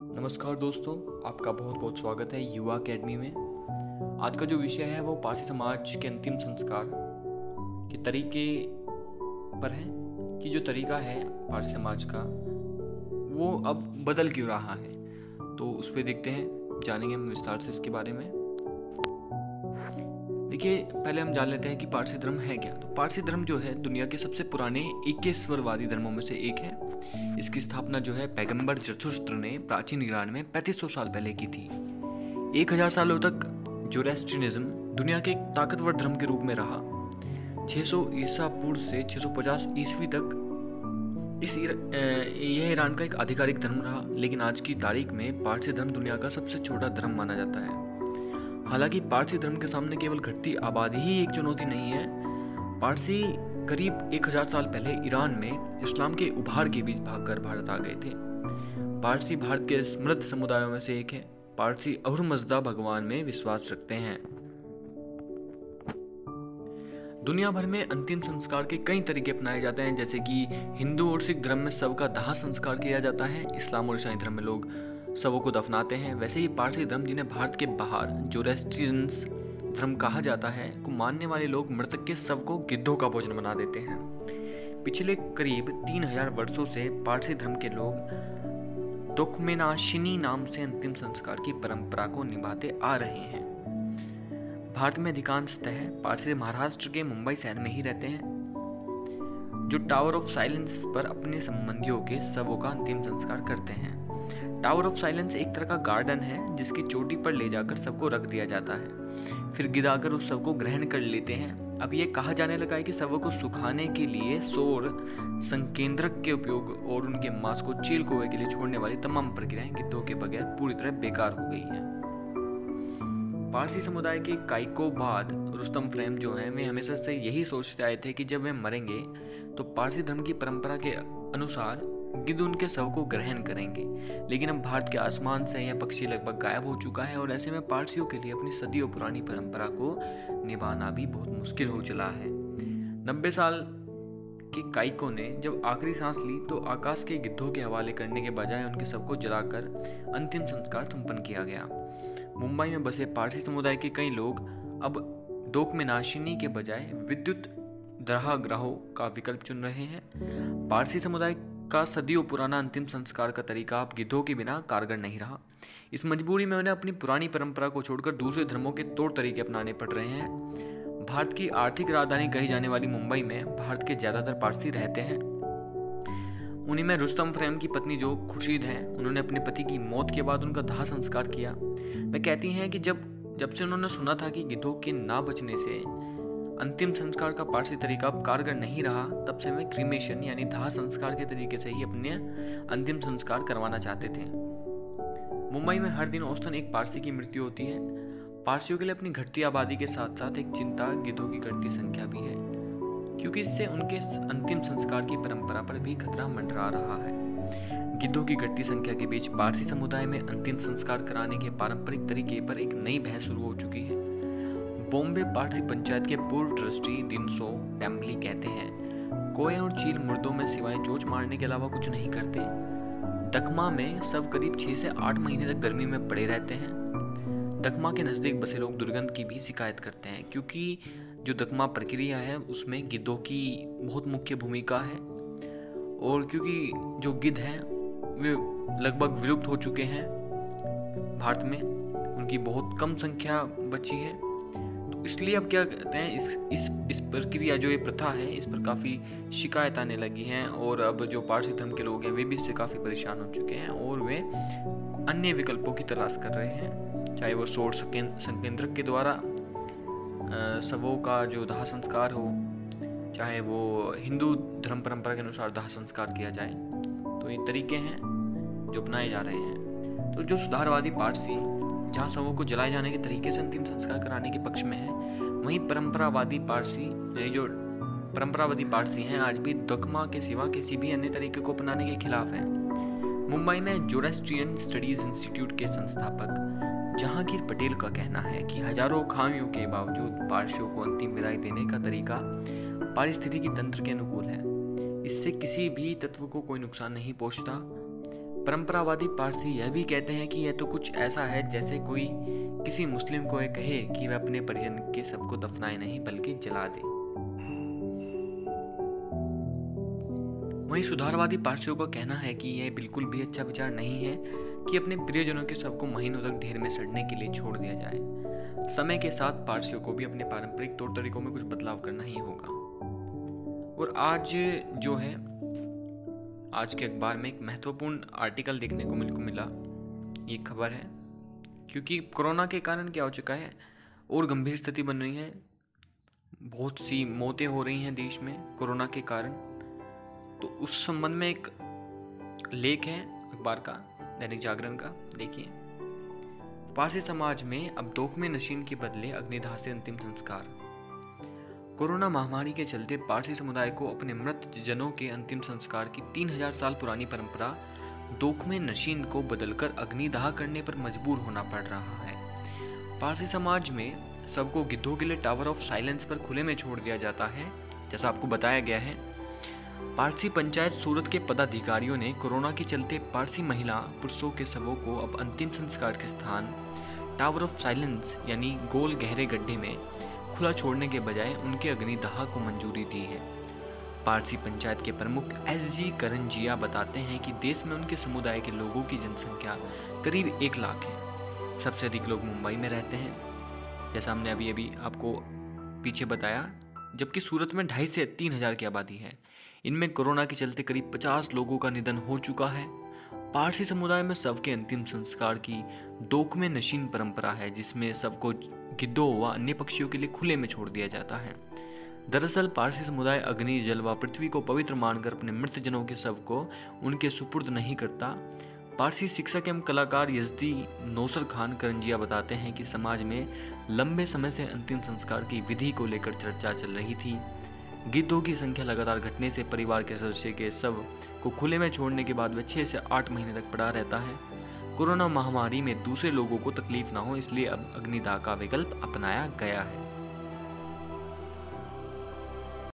नमस्कार दोस्तों, आपका बहुत बहुत स्वागत है युवा अकेडमी में। आज का जो विषय है वो पारसी समाज के अंतिम संस्कार के तरीके पर है कि जो तरीका है पारसी समाज का वो अब बदल क्यों रहा है। तो उस पर देखते हैं, जानेंगे हम विस्तार से इसके बारे में। देखिए, पहले हम जान लेते हैं कि पारसी धर्म है क्या। तो पारसी धर्म जो है दुनिया के सबसे पुराने एकेश्वरवादी धर्मों में से एक है। इसकी स्थापना जो है पैगंबर जरथुस्त्र ने प्राचीन ईरान में 3500 साल पहले की थी। 1000 सालों तक जोरेस्ट्रियनिज्म दुनिया के एक ताकतवर धर्म के रूप में रहा। 600 ईसा पूर्व से 650 ईस्वी तक यह ईरान का एक आधिकारिक धर्म रहा, लेकिन आज की तारीख में पारसी धर्म दुनिया का सबसे छोटा धर्म माना जाता है। हालांकि पारसी धर्म के सामने केवल घटती आबादी ही एक चुनौती नहीं है। पारसी करीब 1000 साल पहले ईरान में इस्लाम के उभार के बीच भागकर भारत आ गए थे। पारसी भारत के समृद्ध समुदायों में से एक है। पारसी अहुरमज़दा भगवान में विश्वास रखते हैं। दुनिया भर में अंतिम संस्कार के कई तरीके अपनाए जाते हैं, जैसे कि हिंदू और सिख धर्म में शव का दाह संस्कार किया जाता है। इस्लाम और ईसाई धर्म में लोग शवों को दफनाते हैं। वैसे ही पारसी धर्म, जिन्हें भारत के बाहर जोरेस्ट्रियंस धर्म कहा जाता है, को मानने वाले लोग मृतक के शव को गिद्धों का भोजन बना देते हैं। पिछले करीब 3000 वर्षों से पारसी धर्म के लोग दोकमेनाशिनी नाम से अंतिम संस्कार की परंपरा को निभाते आ रहे हैं। भारत में अधिकांशतः पारसी महाराष्ट्र के मुंबई शहर में ही रहते हैं, जो टावर ऑफ साइलेंस पर अपने संबंधियों के शवों का अंतिम संस्कार करते हैं। टावर ऑफ साइलेंस एक तरह का गार्डन है जिसकी चोटी पर ले जाकर सबको रख दिया जाता है, फिर गिराकर उस शव को ग्रहण कर लेते हैं। अब ये कहा जाने लगा है कि शवों को सुखाने के लिए सौर संकेंद्रक के उपयोग और उनके मांस को चील कौवे के लिए छोड़ने वाली तमाम प्रक्रियाएं गिद्धों के बगैर पूरी तरह बेकार हो गई हैं। पारसी समुदाय के काइकोबाद रुस्तम फ्रेम जो हैं, वे हमेशा से यही सोचते आए थे कि जब वे मरेंगे तो पारसी धर्म की परंपरा के अनुसार गिद्ध उनके शव को ग्रहण करेंगे। लेकिन अब भारत के आसमान से यह पक्षी लगभग गायब हो चुका है और ऐसे में पारसियों के लिए अपनी सदियों पुरानी परंपरा को निभाना भी बहुत मुश्किल हो चला है। 90 साल के काइको ने जब आखिरी सांस ली तो आकाश के गिद्धों के हवाले करने के बजाय उनके शव को जलाकर अंतिम संस्कार संपन्न किया गया। मुंबई में बसे पारसी समुदाय के कई लोग अब दोकमेनाशिनी के बजाय विद्युत दरगाहों का विकल्प चुन रहे हैं। पारसी समुदाय का सदियों पुराना अंतिम संस्कार का तरीका अब गिद्धों के बिना कारगर नहीं रहा। इस मजबूरी में उन्हें अपनी पुरानी परंपरा को छोड़कर दूसरे धर्मों के तौर तरीके अपनाने पड़ रहे हैं। भारत की आर्थिक राजधानी कही जाने वाली मुंबई में भारत के ज्यादातर पारसी रहते हैं। उन्हीं में रुस्तम फ्रेम की पत्नी जो खुर्शीद हैं, उन्होंने अपने पति की मौत के बाद उनका दाह संस्कार किया। वे कहती हैं कि जब से उन्होंने सुना था कि गिद्धों के ना बचने से अंतिम संस्कार का पारसी तरीका अब कारगर नहीं रहा, तब से वे क्रीमेशन यानी दाह संस्कार के तरीके से ही अपने अंतिम संस्कार करवाना चाहते थे। मुंबई में हर दिन औसतन एक पारसी की मृत्यु होती है। पारसियों के लिए अपनी घटती आबादी के साथ साथ एक चिंता गिद्धों की घटती संख्या भी है, क्योंकि इससे उनके अंतिम संस्कार की परंपरा पर भी खतरा मंडरा रहा है। गिद्धों की घटती संख्या के बीच पारसी समुदाय में अंतिम संस्कार कराने के पारंपरिक तरीके पर एक नई बहस शुरू हो चुकी है। बॉम्बे पारसी पंचायत के पूर्व ट्रस्टी दिनसो टेम्बली कहते हैं, कौए और चील मुर्दों में सिवाय चोंच मारने के अलावा कुछ नहीं करते। दकमा में सब करीब 6 से 8 महीने तक गर्मी में पड़े रहते हैं। दकमा के नज़दीक बसे लोग दुर्गंध की भी शिकायत करते हैं, क्योंकि जो दकमा प्रक्रिया है उसमें गिद्धों की बहुत मुख्य भूमिका है, और क्योंकि जो गिद्ध हैं वे लगभग विलुप्त हो चुके हैं भारत में, उनकी बहुत कम संख्या बची है। इसलिए अब क्या कहते हैं, इस प्रक्रिया जो ये प्रथा है इस पर काफ़ी शिकायत आने लगी हैं, और अब जो पारसी धर्म के लोग हैं वे भी इससे काफ़ी परेशान हो चुके हैं और वे अन्य विकल्पों की तलाश कर रहे हैं, चाहे वो सौर संकेंद्रक के द्वारा शवों का जो दाह संस्कार हो, चाहे वो हिंदू धर्म परंपरा के अनुसार दाह संस्कार किया जाए। तो ये तरीके हैं जो अपनाए जा रहे हैं। तो जो सुधारवादी पारसी जहाँ शवों को जलाए जाने के तरीके से अंतिम संस्कार कराने के पक्ष में है, वहीं परंपरावादी पारसी हैं आज भी दकमा के सिवा किसी भी अन्य तरीके को अपनाने के खिलाफ हैं। मुंबई में जोरेस्ट्रियन स्टडीज इंस्टीट्यूट के संस्थापक जहांगीर पटेल का कहना है कि हजारों खामियों के बावजूद पारसियों को अंतिम विदाई देने का तरीका पारिस्थितिकी तंत्र के अनुकूल है। इससे किसी भी तत्व को कोई नुकसान नहीं पहुंचता। परंपरावादी पारसी यह भी कहते हैं कि यह तो कुछ ऐसा है जैसे कोई किसी मुस्लिम को यह कहे कि वह अपने परिजन के शव को दफनाए नहीं बल्कि जला दे। वहीं सुधारवादी पारसियों का कहना है कि यह बिल्कुल भी अच्छा विचार नहीं है कि अपने प्रियजनों के शव को महीनों तक ढेर में सड़ने के लिए छोड़ दिया जाए। समय के साथ पारसियों को भी अपने पारंपरिक तौर तरीकों में कुछ बदलाव करना ही होगा। और आज जो है, आज के अखबार में एक महत्वपूर्ण आर्टिकल देखने को मिला। ये खबर है क्योंकि कोरोना के कारण क्या हो चुका है और गंभीर स्थिति बन रही है, बहुत सी मौतें हो रही हैं देश में कोरोना के कारण। तो उस संबंध में एक लेख है अखबार का, दैनिक जागरण का। देखिए, पारसी समाज में अब दोखमे नशीन के बदले अग्निदाह से अंतिम संस्कार। कोरोना महामारी के चलते पारसी समुदाय को अपने मृत जनों के अंतिम संस्कार की 3000 साल पुरानी परंपरा दोखमे नशीन को बदलकर अग्निदाह करने पर मजबूर होना पड़ रहा है। पारसी समाज में सबको गिद्धों के लिए टावर ऑफ साइलेंस पर खुले में छोड़ दिया जाता है, जैसा आपको बताया गया है। पारसी पंचायत सूरत के पदाधिकारियों ने कोरोना के चलते पारसी महिला पुरुषों के शवों को अब अंतिम संस्कार के स्थान टावर ऑफ साइलेंस यानी गोल गहरे गड्ढे में खुला छोड़ने के बजाय उनके अग्निदाह को मंजूरी दी है। पारसी पंचायत के प्रमुख SG करंजिया बताते हैं कि देश में उनके समुदाय के लोगों की जनसंख्या करीब 1 लाख है। सबसे अधिक लोग मुंबई में रहते हैं, जैसा हमने अभी आपको पीछे बताया, जबकि सूरत में 2.5 से 3 हज़ार की आबादी है। इनमें कोरोना के चलते करीब 50 लोगों का निधन हो चुका है। पारसी समुदाय में शव के अंतिम संस्कार की दोखमे नशीन परंपरा है, जिसमें शव को गिद्धों व अन्य पक्षियों के लिए खुले में छोड़ दिया जाता है। दरअसल पारसी समुदाय अग्नि, जल व पृथ्वी को पवित्र मानकर अपने मृत जनों के शव को उनके सुपुर्द नहीं करता। पारसी शिक्षक एवं कलाकार यजदी नौसर खान करंजिया बताते हैं कि समाज में लंबे समय से अंतिम संस्कार की विधि को लेकर चर्चा चल रही थी। गिद्धों की संख्या लगातार घटने से परिवार के सदस्य के शव को खुले में छोड़ने के बाद वह 6 से 8 महीने तक पड़ा रहता है। कोरोना महामारी में दूसरे लोगों को तकलीफ ना हो, इसलिए अब अग्निदाह का विकल्प अपनाया गया है।